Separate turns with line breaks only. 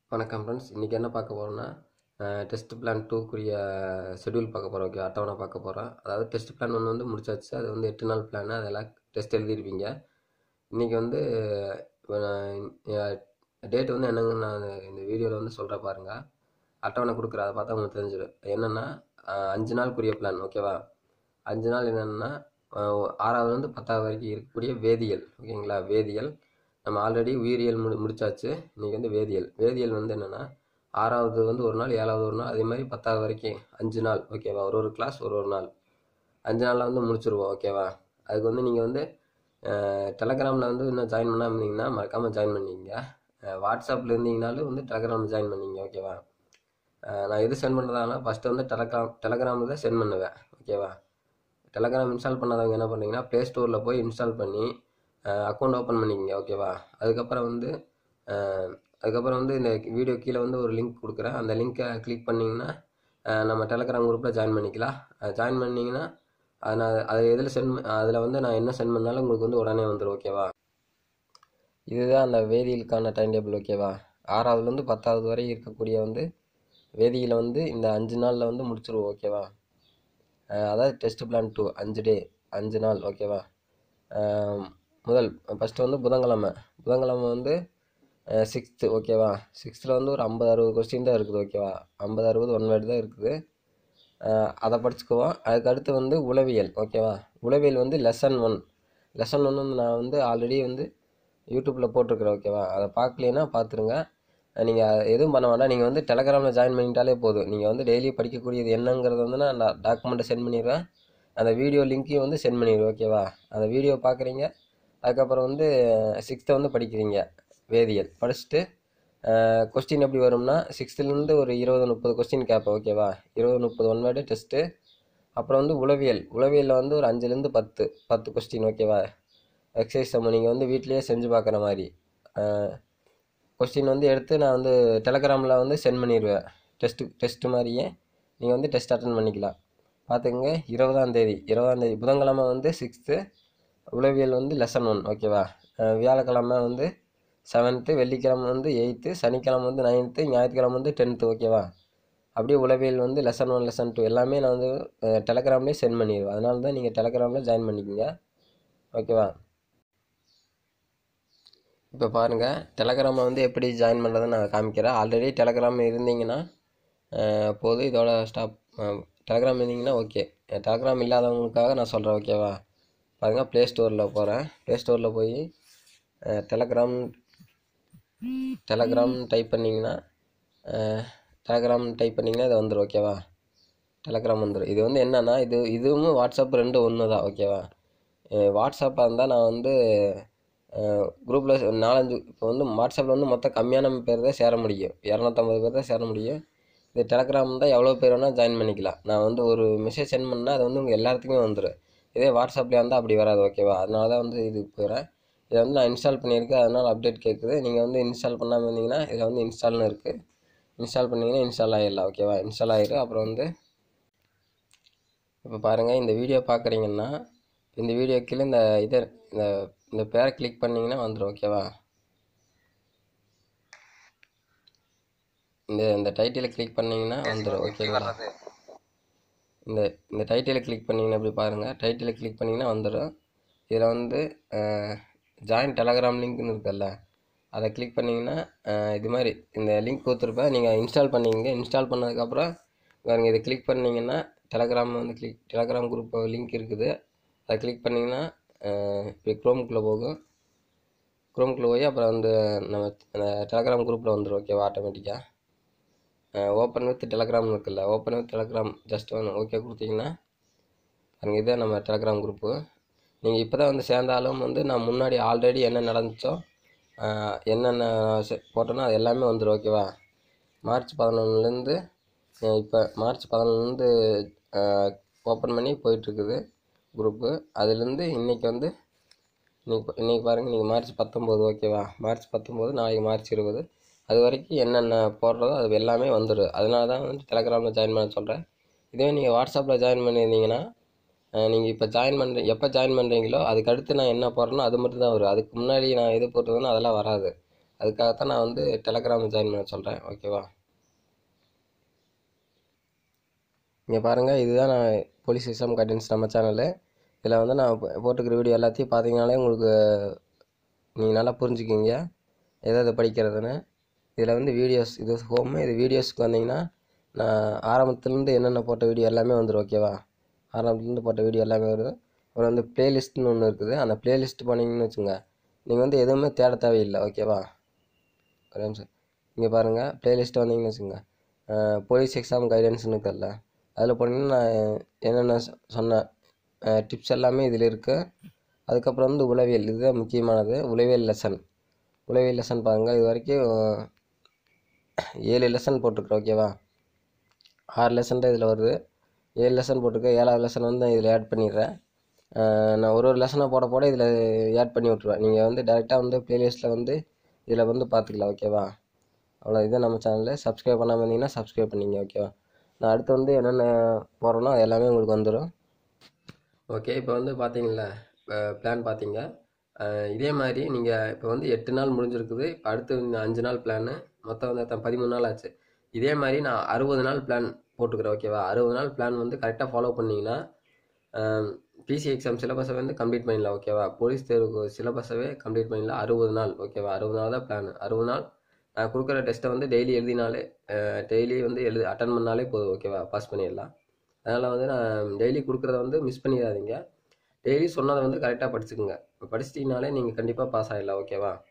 வணக்கம் ஃப்ரெண்ட்ஸ். இன்றைக்கி என்ன பார்க்க போகிறோம்னா டெஸ்ட் பிளான் 2க்குரிய ஷெடியூல் பார்க்க போகிறோம். ஓகே, அட்டவணை பார்க்க போகிறோம். அதாவது டெஸ்ட் பிளான் 1 வந்து முடிச்சாச்சு. அது வந்து 8 நாள் பிளான். அதெல்லாம் டெஸ்ட் எழுதிருப்பீங்க. இன்றைக்கி வந்து டேட் வந்து என்னங்க நான் இந்த வீடியோவில் வந்து சொல்கிறேன் பாருங்கள். அட்டவணை கொடுக்குற அதை பார்த்தா உங்களுக்கு தெரிஞ்சிடும். என்னென்னா 5 நாளுக்குரிய பிளான். ஓகேவா? 5 நாள் என்னென்னா 6ஆவதுலேருந்து 10ஆவது வரைக்கும் இருக்கக்கூடிய வேதியியல். ஓகேங்களா? வேதியியல் நம்ம ஆல்ரெடி உயிரியல் முடிச்சாச்சு. இன்றைக்கி வந்து வேதியியல் வந்து என்னென்னா 6ஆவது வந்து ஒரு நாள், 7ஆவது ஒரு நாள், அதே மாதிரி 10ஆவது வரைக்கும் 5 நாள். ஓகேவா? ஒரு கிளாஸ் ஒரு நாள் 5 நாளில் வந்து முடிச்சுருவோம். ஓகேவா? அதுக்கு வந்து நீங்கள் வந்து டெலகிராமில் வந்து இன்னும் ஜாயின் பண்ணாமல் இருந்தீங்கன்னா மறக்காமல் ஜாயின் பண்ணிங்க. வாட்ஸ்அப்பில் இருந்தீங்கனாலும் வந்து டெலகிராமில் ஜாயின் பண்ணிங்க. ஓகேவா? நான் எது சென்ட் பண்ணுறதானா ஃபஸ்ட்டு வந்து டெலகிராமில் தான் சென்ட் பண்ணுவேன். ஓகேவா? டெலகிராம் இன்ஸ்டால் பண்ணாதவங்க என்ன பண்ணுறீங்கன்னா ப்ளே ஸ்டோரில் போய் இன்ஸ்டால் பண்ணி அக்கௌண்ட் ஓப்பன் பண்ணிக்கங்க. ஓகேவா? அதுக்கப்புறம் வந்து இந்த வீடியோ கீழே வந்து ஒரு லிங்க் கொடுக்குறேன். அந்த லிங்க்கை கிளிக் பண்ணிங்கன்னா நம்ம டெலகிராம் குரூப்பில் ஜாயின் பண்ணிக்கலாம். ஜாயின் பண்ணிங்கன்னா அதில் வந்து நான் என்ன சென்ட் பண்ணாலும் உங்களுக்கு வந்து உடனே வந்துடும். ஓகேவா? இதுதான் அந்த வேதியியலுக்கான டைம் டேபிள். ஓகேவா? 6ஆவதுலேருந்து 10ஆவது வரை இருக்கக்கூடிய வந்து வேதியியலை வந்து இந்த 5 நாளில் வந்து முடிச்சிருவோம். ஓகேவா? அதாவது டெஸ்ட் பிளான் 2 5 நாள். ஓகேவா? ஃபஸ்ட்டு வந்து புதன்கிழமை வந்து 6th. ஓகேவா? 6th வந்து ஒரு 50-60 கொஸ்டின் தான் இருக்குது. ஓகேவா? 50-60 ஒன் வேர்டு தான் இருக்குது. அதை படிச்சுக்குவோம். அதுக்கடுத்து வந்து உளவியல். ஓகேவா? உளவியல் வந்து லெசன் 1 வந்து நான் வந்து ஆல்ரெடி வந்து யூடியூப்பில் போட்டிருக்கிறேன். ஓகேவா? அதை பார்க்கலைன்னா பார்த்துருங்க. நீங்கள் எதுவும் பண்ண வேண்டாம். நீங்கள் வந்து டெலகிராமில் ஜாயின் பண்ணிட்டாலே போதும். நீங்கள் வந்து டெய்லி படிக்கக்கூடியது என்னங்கிறது வந்து நான் டாக்குமெண்ட்டை சென்ட் பண்ணிடுவேன். அந்த வீடியோ லிங்க்கையும் வந்து சென்ட் பண்ணிடுவேன். ஓகேவா? அந்த வீடியோ பார்க்குறீங்க. அதுக்கப்புறம் வந்து 6th வந்து படிக்கிறீங்க. வேதியியல் படிச்சுட்டு கொஸ்டின் எப்படி வரும்னா 6th ஒரு 20-30 கொஸ்டின் கேட்பேன். ஓகேவா? 20-30 ஒன் வேர்டு டெஸ்ட்டு. அப்புறம் வந்து உளவியலில் வந்து ஒரு 5-10 கொஸ்டின். ஓகேவா? எக்ஸசைஸ் நம்ம நீங்கள் வந்து வீட்லேயே செஞ்சு பார்க்குற மாதிரி கொஸ்டின் வந்து எடுத்து நான் வந்து டெலகிராமில் வந்து சென்ட் பண்ணிடுவேன். டெஸ்ட்டு மாதிரியே நீங்கள் வந்து டெஸ்ட் அட்டன் பண்ணிக்கலாம். பார்த்துக்கங்க. 20ஆம் தேதி புதன்கிழமை வந்து 6th உளவியல் வந்து லெசன் 1. ஓகேவா? வியாழக்கிழமை வந்து 7th, வெள்ளிக்கிழமை வந்து 8th, சனிக்கிழமை வந்து 9th, ஞாயிற்றுக்கிழமை வந்து 10th. ஓகேவா? அப்படியே உளவியல் வந்து லெசன் 1 லெசன் 2 எல்லாமே நான் வந்து டெலகிராம்லேயே சென்ட் பண்ணிடுவேன். அதனால தான் நீங்கள் டெலகிராமில் ஜாயின் பண்ணிக்கோங்க. ஓகேவா? இப்போ பாருங்கள், டெலகிராமை வந்து எப்படி ஜாயின் பண்ணுறதுன்னு நான் காமிக்கிறேன். ஆல்ரெடி டெலகிராம் இருந்தீங்கன்னா போதும். இதோட ஸ்டாப். டெலகிராம் இருந்தீங்கன்னா ஓகே. டெலகிராம் இல்லாதவங்களுக்காக நான் சொல்கிறேன். ஓகேவா? பாருங்கள், ப்ளே ஸ்டோரில் போகிறேன். ப்ளே ஸ்டோரில் போய் டெலகிராம் டைப் பண்ணிங்கன்னா இது வந்துடும். ஓகேவா? டெலகிராம் வந்துடும். இது வந்து என்னென்னா இதுவும் வாட்ஸ்அப் 2 ஒன்று தான். ஓகேவா? வாட்ஸ்அப்பாக இருந்தால் நான் வந்து குரூப்பில் 4-5 இப்போ வந்து வாட்ஸ்அப்பில் வந்து மொத்தம் கம்மியான பேர் தான் சேர முடியும். 250 பேர் தான் சேர முடியும். இது டெலகிராம் தான் எவ்வளோ பேர் வேணால் ஜாயின் பண்ணிக்கலாம். நான் வந்து ஒரு மெசேஜ் சென்ட் பண்ணால் அது வந்து உங்கள் எல்லாத்துக்குமே வந்துடும். இதே வாட்ஸ்அப்லேயே இருந்தால் அப்படி வராது. ஓகேவா? அதனால தான் வந்து இதுக்கு போகிறேன். இதை வந்து நான் இன்ஸ்டால் பண்ணியிருக்கேன். அதனால் அப்டேட் கேட்குது. நீங்கள் வந்து இன்ஸ்டால் பண்ணாமல் இருந்தீங்கன்னா இதில் வந்து இன்ஸ்டால்னு இருக்குது. இன்ஸ்டால் பண்ணிங்கன்னா இன்ஸ்டால் ஆகிடலாம். ஓகேவா? இன்ஸ்டால் ஆகிடும். அப்புறம் வந்து இப்போ பாருங்கள், இந்த வீடியோ பார்க்குறீங்கன்னா இந்த வீடியோ கீழே இந்த பேரை கிளிக் பண்ணிங்கன்னா வந்துடும். ஓகேவா? இந்த டைட்டிலை கிளிக் பண்ணிங்கன்னா வந்துடும். ஓகேங்களா? இந்த டைட்டிலை கிளிக் பண்ணிங்கன்னா இப்படி பாருங்கள். டைட்டிலை கிளிக் பண்ணிங்கன்னா வந்துடும். இதில் வந்து ஜாயின் டெலகிராம் லிங்க்னு இருக்குல்ல, அதை கிளிக் பண்ணிங்கன்னா இது மாதிரி இந்த லிங்க் கொடுத்துருப்பேன். நீங்கள் இன்ஸ்டால் பண்ணிக்கங்க. இன்ஸ்டால் பண்ணதுக்கப்புறம் பாருங்கள், இதை கிளிக் பண்ணிங்கன்னா டெலகிராம் வந்து டெலகிராம் குரூப் லிங்க் இருக்குது. அதை கிளிக் பண்ணிங்கன்னா இப்படி க்ரோமுக்குள்ளே போகும். க்ரோமுக்குள்ளே போய் அப்புறம் வந்து நம்ம டெலகிராம் குரூப்பில் வந்துடும். ஓகேவா? ஆட்டோமேட்டிக்காக ஓப்பன் வித் டெலகிராம் இருக்குல்ல, open with Telegram just okay கொடுத்தீங்கன்னா பாருங்கள், இதுதான் நம்ம டெலகிராம் குரூப்பு. நீங்கள் இப்போ தான் வந்து சேர்ந்தாலும் வந்து நான் முன்னாடி ஆல்ரெடி என்ன நடந்துச்சோ என்னென்ன போட்டோன்னா அது எல்லாமே வந்துடும். ஓகேவா? மார்ச் 11லேருந்து இப்போ மார்ச் 11லேருந்து ஓப்பன் பண்ணி போயிட்டுருக்குது குரூப்பு. அதுலேருந்து இன்றைக்கி வந்து இன்றைக்கி பாருங்கள், நீங்கள் மார்ச் 19. ஓகேவா? மார்ச் 19, நாளைக்கு மார்ச் 20. அது வரைக்கும் என்னென்ன போடுறதோ அது எல்லாமே வந்துடும். அதனால தான் வந்து டெலகிராமில் ஜாயின் பண்ண சொல்கிறேன். இதே நீங்கள் வாட்ஸ்அப்பில் ஜாயின் பண்ணியிருந்தீங்கன்னா நீங்கள் இப்போ எப்போ ஜாயின் பண்ணுறீங்களோ அதுக்கு அடுத்து நான் என்ன போடுறேனோ அது மட்டும் தான் வரும். அதுக்கு முன்னாடி நான் எது போட்டுருந்தேனோ அதெல்லாம் வராது. அதுக்காகத்தான் நான் வந்து டெலகிராம் ஜாயின் பண்ண சொல்கிறேன். ஓகேவா? இங்கே பாருங்கள், இதுதான் நான் போலீஸ் எக்ஸாம் கைடன்ஸ் நம்ம சேனலு. இதில் வந்து நான் போட்டுக்கிற வீடியோ எல்லாத்தையும் பார்த்தீங்கனாலே உங்களுக்கு நீங்கள் நல்லா புரிஞ்சுக்கிங்க எதை படிக்கிறதுன்னு. இதில் வந்து வீடியோஸ், இது ஹோமு, இது வீடியோஸ்க்கு வந்தீங்கன்னா நான் ஆரம்பத்துலேருந்து என்னென்ன போட்ட வீடியோ எல்லாமே வந்துடும். ஓகேவா? ஆரம்பத்துலேருந்து போட்ட வீடியோ எல்லாமே வருது. அப்புறம் வந்து ப்ளேலிஸ்ட்னு ஒன்று இருக்குது. அந்த ப்ளேலிஸ்ட் போனீங்கன்னு வச்சுங்க, நீங்கள் வந்து எதுவுமே தேட தேவையில்லை. ஓகேவா? ஒரு நிமிஷம். இங்கே பாருங்கள், ப்ளேலிஸ்ட்டு வந்தீங்கன்னு வச்சுங்க, போலீஸ் எக்ஸாம் கைடன்ஸ்னு இருக்குல்ல, அதில் போனீங்கன்னா நான் என்னென்ன சொன்ன டிப்ஸ் எல்லாமே இதில் இருக்குது. அதுக்கப்புறம் வந்து உளவியல், இதுதான் முக்கியமானது. உளவியல் லெசன் பாருங்கள். இது வரைக்கும் 7 லெசன் போட்டிருக்குறேன். ஓகேவா? 6 லெசன் தான் இதில் வருது. 7 லெசன் போட்டிருக்கேன். 7வது லெசன் வந்து இதில் ஆட் பண்ணிடுறேன். நான் ஒரு லெசனை போட இதில் ஆட் பண்ணி விட்ருவேன். நீங்கள் வந்து டேரெக்டாக வந்து ப்ளேலிஸ்ட்டில் வந்து இதில் வந்து பார்த்துக்கலாம். ஓகேவா? அவ்வளோ. இதை நம்ம சேனலில் சப்ஸ்கிரைப் பண்ணாமல் இருந்தீங்கன்னா சப்ஸ்கிரைப் பண்ணிங்க. ஓகேவா? நான் அடுத்து வந்து என்னென்ன போடுறேனோ அது எல்லாமே உங்களுக்கு வந்துடும். ஓகே, இப்போ வந்து பார்த்தீங்களா, பிளான் பார்த்தீங்க. இதே மாதிரி நீங்கள் இப்போ வந்து 8 நாள் முடிஞ்சிருக்குது. இப்போ அடுத்து இந்த 5 நாள் பிளானு, மொத்தம் வந்து 13 நாள் ஆச்சு. இதே மாதிரி நான் 60 நாள் பிளான் போட்டுக்கிறேன். ஓகேவா? 60 நாள் பிளான் வந்து கரெக்டாக ஃபாலோ பண்ணிங்கன்னா பிசி எக்ஸாம் சிலபஸை வந்து கம்ப்ளீட் பண்ணிடலாம். ஓகேவா? போலீஸ் தேர்வுக்கு சிலபஸவே கம்ப்ளீட் பண்ணிடலாம். 60 நாள். ஓகேவா? 60 நாள் தான் பிளான். 60 நாள் நான் கொடுக்குற டெஸ்ட்டை வந்து டெய்லி எழுதினாலே, டெய்லி வந்து அட்டன் பண்ணாலே போதும். ஓகேவா? பாஸ் பண்ணிடலாம். அதனால் வந்து நான் டெய்லி கொடுக்குறத வந்து மிஸ் பண்ணிடாதீங்க. டெய்லி சொன்னதை வந்து கரெக்டாக படிச்சுக்குங்க. படிச்சிட்டிங்கனாலே நீங்கள் கண்டிப்பாக பாஸ் ஆகிடலாம். ஓகேவா?